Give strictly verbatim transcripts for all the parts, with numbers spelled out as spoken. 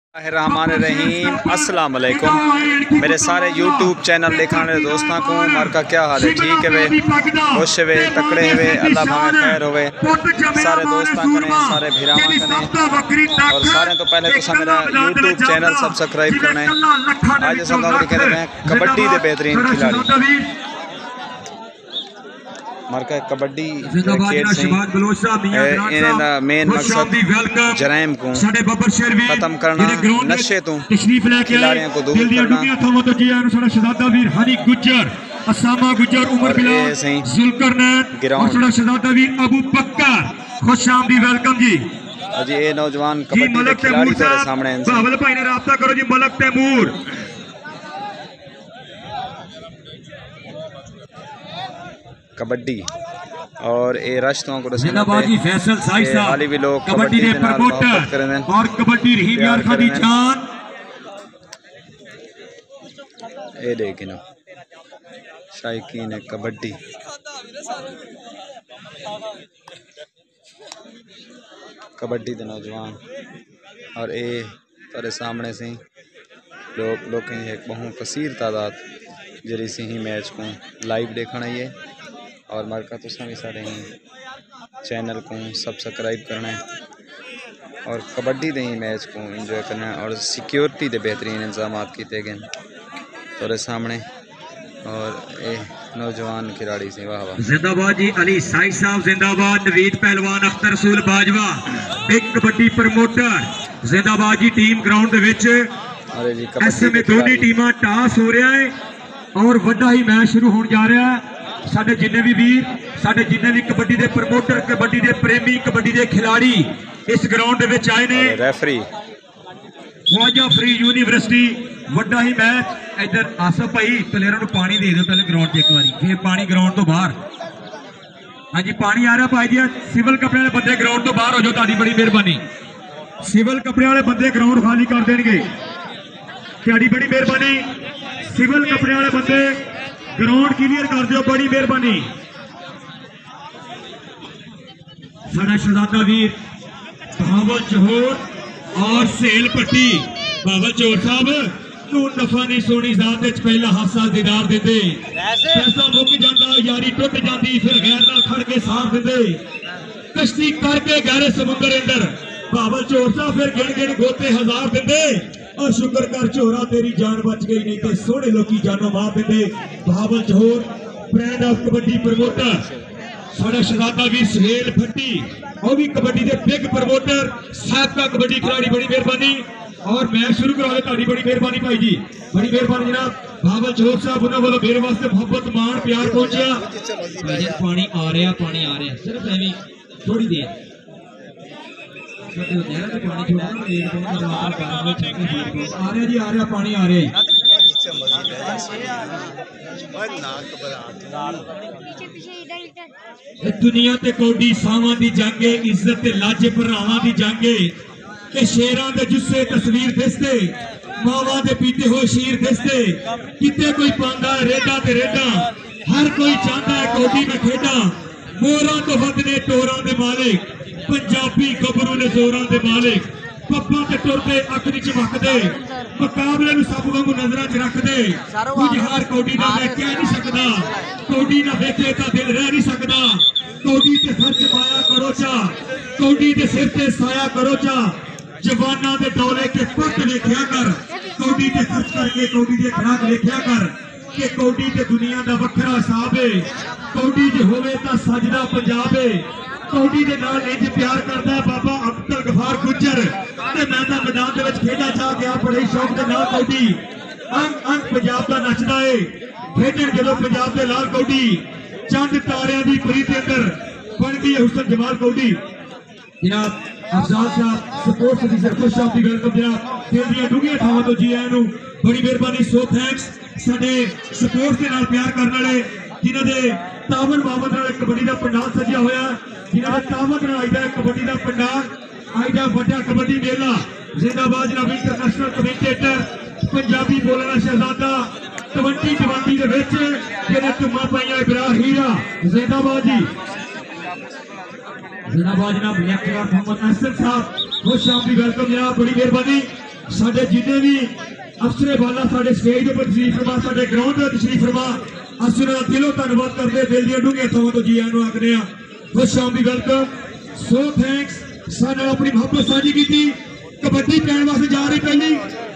रहमान रहीम अस्सलाम वालेकुम मेरे सारे यूट्यूब चैनल देखने वाले दोस्तों को मार का क्या हाल है। ठीक है वे खुश वे तकड़े वे अल्लाह भावे खैर होवे सारे दोस्तों कने सारे भिरावां कने और सारे तो पहले तो मेरा यूट्यूब चैनल सब्सक्राइब करना है। आज सब कहते हैं कबड्डी के बेहतरीन खिलाड़ी मार्का कबड्डी मेन मकसद जराइम को खत्म करना, नशे तो खिलाड़ियों को दूर करना। जी ये नौजवान कबड्डी के खिलाड़ी तेरे सामने भाई ने राब्ता करो जी मलक तैमूर कबड्डी और ये राष्ट्रों को फैसल साई साहब भी लोग कबड्डी के प्रमोटर और कबड्डी रहीम यार खान दी जान ये देखिए ना शायकीन है कबड्डी कबड्डी के नौजवान और ये तेरे सामने से लोग लोग एक बहुत कसीर तादाद जरी से ही मैच को लाइव देखना है और मरका तो सभी सारे चैनल को सब्सक्राइब करना है और कबड्डी दे ही मैच को एंजॉय करना है और सिक्योरिटी के बेहतरीन इंतजाम किए गए तेरे सामने और ए नौजवान खिलाड़ी से वाह वाह जिंदाबाद जी अली साई साहब जिंदाबाद नवीद पहलवान अख्तर रसूल बाजवा एक कबड्डी प्रमोटर जिंदाबाद जी टीम ग्राउंड दे विच अरे जी कबड्डी दोनों टीमां टास हो रहा है और वड्डा ही मैच शुरू होने जा रहा है। साडे जिन्ने भी वीर साडे जिन्ने भी कबड्डी के प्रमोटर कबड्डी के प्रेमी कबड्डी के खिलाड़ी इस ग्राउंड में आए ने रेफरी ख्वाजा फ्री यूनिवर्सिटी वड्डा ही मैच इधर आसफ भाई प्लेयरों को पानी दे दो पहले ग्राउंड एक बार फिर पानी ग्राउंड तो बाहर। हाँ जी पानी आ रहा भाई जी सिविल कपड़े वाले बंदे ग्राउंड तो बाहर हो जाओ ताड़ी बड़ी मेहरबानी सिविल कपड़े वाले बंदे ग्राउंड खाली कर देंगे ताड़ी बड़ी मेहरबानी सिविल कपड़े वाले बंदे ग्राउंड क्लियर कर दो बड़ी मेहरबानी। साडा शहजादा वीर बावल चौर और सेल पट्टी बावल चौर साहब तू दफा नहीं सोनी जात पहला हादसा दीदार देते पैसा मुक जाता यारी टुट जाती फिर गैर नाल खड़ के साथ देते कश्ती करके गहरे समुद्र अंदर बावल चौर साहब फिर गिन गिन गोते हजार देते और शुक्र कर चोरा तेरी जान बच गई नहीं तो सोने लोग जानो मार देते। बावल चौर ब्रांड ऑफ कबड्डी प्रमोटर साडा शहजादा वीर सुहेल भट्टी और भी कबड्डी के बिग प्रमोटर साबका कबड्डी खिलाड़ी बड़ी मेहरबानी और मैच शुरू करा दे ताड़ी बड़ी मेहरबानी भाई जी बड़ी मेहरबानी जनाब बावल चौर साहब उन्होंने वालों मेरे वास्ते मोहब्बत मान प्यार पहुंचा पानी आ रहा पानी आ रहा सिर्फ एवं थोड़ी देर आ रहा जी आ रहा पानी आ रहा दुनिया ते कौडी सावां दी जंगे इज्जत ते लाज भरावां दी जंगे के शेरां दे जुस्से तस्वीर दिसदे मावां दे पीते होए शीर दिसदे किते कोई पांदा रेडा ते रेडा हर कोई चाहता है कौडी में खेडा मोरां तो वध ने टोरां दे मालिक पंजाबी गबरू ने जोरां दे मालिक पप्पा ते टुरदे अख नी चमकदे मुकाबले नूं सब वांगू नजरां च रखदे कुछ हार कौडी दा मैं कह नहीं सकदा कौडी ना देखे तां दिल रह नहीं सकदा कौडी ते खर्च पाया करो चा कौडी दे सिर ते साया करो चा जवाना दे डोले के पट देखिया कर कौडी ते खर्च करके कौडी दे खराक देखिया कर कि कौडी ते दुनिया दा वखरा हिसाब है कौडी जे होवे तां सजदा पंजाब है कौडी दे नाल इंज प्यार करदा है बाबा अब्दुल गफार गुज्जर ते मैं तां मैदान दे विच खेडा चाह गया बड़े शौक दे नाल कौडी अंग अंग पंजाब दा नचदा है खेडण जदों पंजाब दे लाल कौडी चंद तारियां दी प्रीत अंदर बन गई हुसन जमाल कौडी जनाब अफजाल साहब सपोर्ट्स ऑफिसर खुश साहब दी वेलकम जनाब खेल दी डूंघियां थावां तो जी आयां नूं बड़ी मेहरबानी सो थैंक्स साडे सपोर्ट्स दे नाल प्यार करन वाले जिन्हां दे तावन बाबत नाल कबड्डी दा पंडाल सजिया होया जिन्हां दे तावन नाल आइदा कबड्डी दा पंडाल आइदा वड्डा कबड्डी मेला जिंदाबाद जनाब इंटरनेशनल कमेंटेटर पंजाबी बोलना शहजादा ट्वेंटी ट्वेंटी दे विच जेहड़े धुम्मा पाइयां इब्राहीम जिंदाबाद जी जिंदाबाद जनाब लेफ्टिनेंट मोहम्मद अहसन साहब खुश आमदी वेलकम जनाब बड़ी मेहरबानी साडे जिन्ने भी अफसरे वाला साडे स्टेज पर तशरीफ फरमा, साडे ग्राउंड पर तशरीफ फरमा, असीं उन्हां दा दिलों धन्नवाद करदे, दिल दी डूंघियां थावां तो जी आइयां नूं आखदे हां। खुश आमदी वेलकम, सो थैंक्स। साडे नाल अपनी मुहब्बत साझी कीती। कबड्डी पैण वास्ते जा रही पहली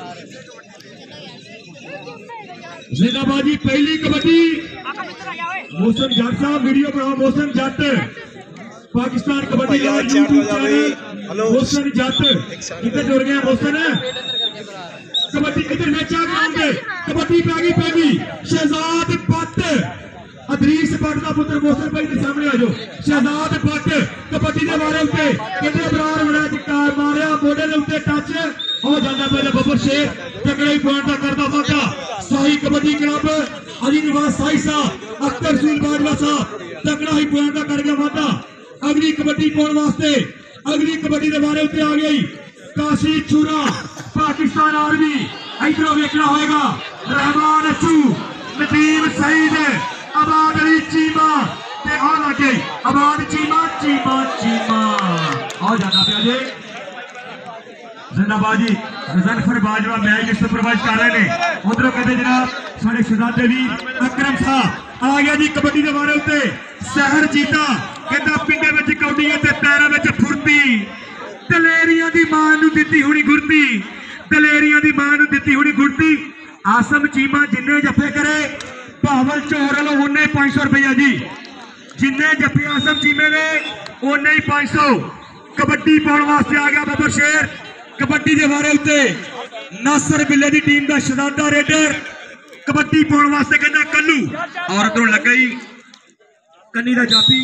जिंदाबाद जी, पहली कबड्डी मोहसन जट साहब, वीडियो बनाओ। मोहसन जट पाकिस्तान कबड्डी यूट्यूब चैनल मोहसन जट कितने जुड़ गए मोहसन। कबड्डी इधर मैच आ गया, कबड्डी पै गई पहली। शहजाद भट्ट अदरीस भट्ट का पुत्र मोहसन भाई के सामने आ जाओ। शहजाद भट्ट कबड्डी के बारे उत्ते कितने बरार बड़ा कार मारिया, मोढे के उत्ते टच हो जाता पहले बबर शेर तगड़ा पॉइंट का करता वादा। शाही कबड्डी क्लब अली नवाज शाही साहब, अख्तर सुल बाजवा साहब तगड़ा ही पॉइंट का कर गया वादा। अगली कबड्डी पाने वास्ते अगली कबड्डी के बारे उत्ते आ गई काशी छुरा पाकिस्तान आर्मी। इधरों देखना होगा रहमान अचू, नदीम सईद, आबाद अली चीमा ते आ लगे आबाद चीमा चीमा चीमा आ जाना पे जी। जिंदाबाद जी, मुजफ्फर बाजवा मैच सुपरवाइज कर रहे हैं। उधरों कहते जनाब साढ़े शहजादे भी अकरम साहब आ गया जी कबड्डी के बारे उत्ते। सहर जीता कहता पिंडे में कौडियां ते पैरों में फुर्ती, दलेरियां दी मां नूं दित्ती हुणी गुरती, दलेरियां दी मां नूं दित्ती हुणी गुरती। आसम चीमा जिन्ने जफे करे भावल चौर लो उन्ने पांच सौ रुपया जी, जिन्ने जफे आसम चीमे ने उन्ने ही पांच सौ। कबड्डी पाने वास्ते आ गया बबर शेर। कबड्डी के बारे उत्ते नासर बिल्ले की टीम का शहजादा रेडर कबड्डी पाने वास्ते कहता कल्लू और उधरों लग गई कन्नी का जाफी।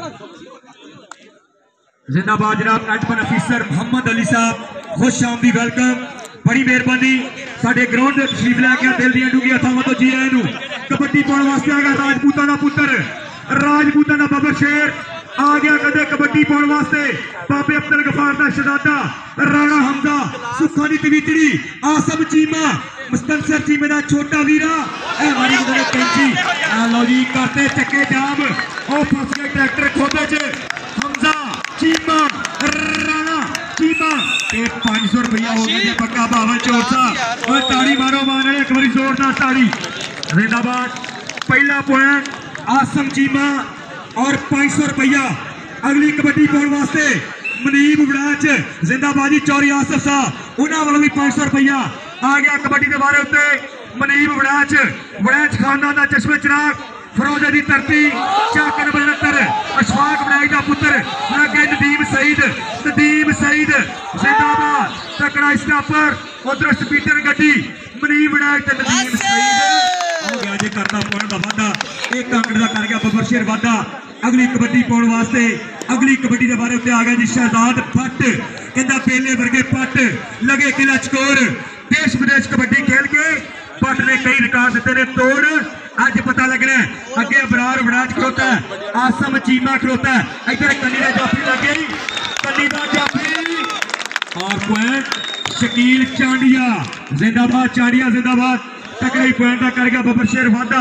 जिंदाबाद जनाब नेटमैन अफीसर मोहम्मद अली साहब, खुश आमदी वेलकम, बड़ी मेहरबानी। साडे ग्राउंड में तशरीफ लैके दिल दी डूंघियां थावां तो जी आए नूं। कबड्डी पाने वास्ते आ गया राजपूतां दा पुत्तर, राजपूतां दा बबर शेर आ गया कदे कबड्डी पाने वास्ते। बाबे अब्दुल गफार दा शहजादा राणा हमजा, सुखा दी तवीतड़ी आसम चीमा, मुस्तनसर चीमे दा छोटा वीरा ए हमारी उधर कैंची। लो जी करते चक्के जाम, ओ फस गए ट्रैक्टर खोदे च। हमजा चीमा राणा चीमा ते पांच सौ रुपया हो गया पक्का बावन चौर साहब। और ताड़ी मारो मारे एक बारी जोरदार ताड़ी। जिंदाबाद, पहला पॉइंट आसम चीमा और पांच सौ रुपया। अगली कबड्डी पाने वास्ते मनीब बड़ाच जिंदाबादी चौरी आसफ साहब, उन्होंने वालों भी पांच सौ रुपया आ गया कबड्डी के बारे उत्ते। मनीब बड़ाच बड़ाच खानदान का चश्मे चिराग, फरोजा दी धरती, चाक नंबर उनहत्तर अशफाक बड़ाच का पुत्र लगे नदीम सईद, नदीम सईद जिंदाबाद तकड़ा स्टापर। उधर स्पीकर गड्डी मनीब बड़ाच ते नदीम सईद हो गया जी करता पॉइंट का वादा। एक कांगड़ का कर गया बबर शेर वादा। अगली कबड्डी पाने वास्ते अगली कबड्डी के बारे उत्ते आ गया जी शहजाद भट्ट कहता पेले वर्गे पट लगे किला चकोर। देश विदेश कबड्डी खेल के भट्ट ने कई रिकॉर्ड दिते ने तोड़। अज पता लग रहा है अगे बरार बड़ाच खड़ोता है, आसम चीमा खड़ोता है। इधर कन्नी का जाफी लग गई, कन्नी का जाफी और पॉइंट शकील चांडिया जिंदाबाद, चांडिया जिंदाबाद तकड़ी पॉइंट का कर गया बबर शेर वादा।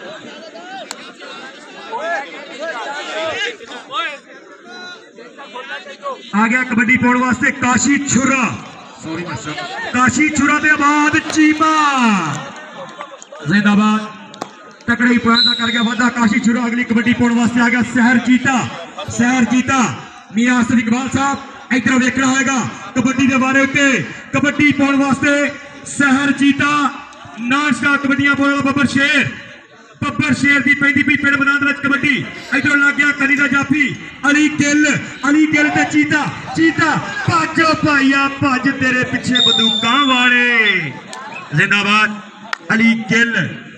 आ गया कबड्डी पाने वास्ते काशी छुरा, सॉरी काशी छुरा दे बाद चीमा जिंदाबाद तकड़े ही पॉइंट कर गया वादा काशी छुरा। अगली कबड्डी पाने वास्ते आ गया सहर जीता, सहर जीता मियां आसिफ इकबाल साहब। इधर देखना होगा कबड्डी के बारे उत्ते कबड्डी पाने वास्ते सहर जीता नान स्टार कबड्डियां पाने वाला बबर शेर, बबर शेर की पैंती पी पिंड मैदान कबड्डी। इधरों लग गया कली का जाफी अली गिल, अली गिल ते चीता, चीता भजो भाईया भज तेरे पिछे बंदूकां वाले जिंदाबाद अली गिल।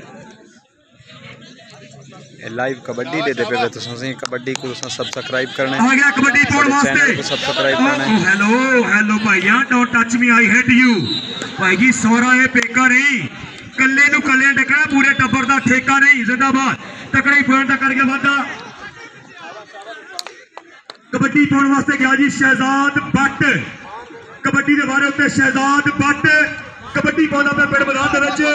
लाइव कबड्डी दे दे पे तो सही कबड्डी को सब्सक्राइब करना है। आ गया कबड्डी पाने वास्ते को सब्सक्राइब करना है। हेलो हेलो भाईया don't touch me I hate you. भाई जी सोरा ये पेका नहीं, कल्ले नू कल्ले डकना, पूरे टब्बर दा ठेका नहीं। जिंदाबाद तकड़ा ही पॉइंट करके वादा। कबड्डी पाने वास्ते गया जी शहजाद भट्ट, कबड्डी के बारे उत्ते शहजाद भट्ट कबड्डी पाउंदा पे पिंड मैदान दे विच।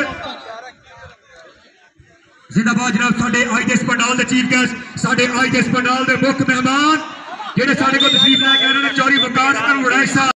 जिंदाबाद जनाब साडे अज दे इस पंडाल दे चीफ गेस्ट, साडे अज दे इस पंडाल दे मुख मेहमान जेडे साडे कोल तशरीफ लैके आए ने चौरी वकार साहब।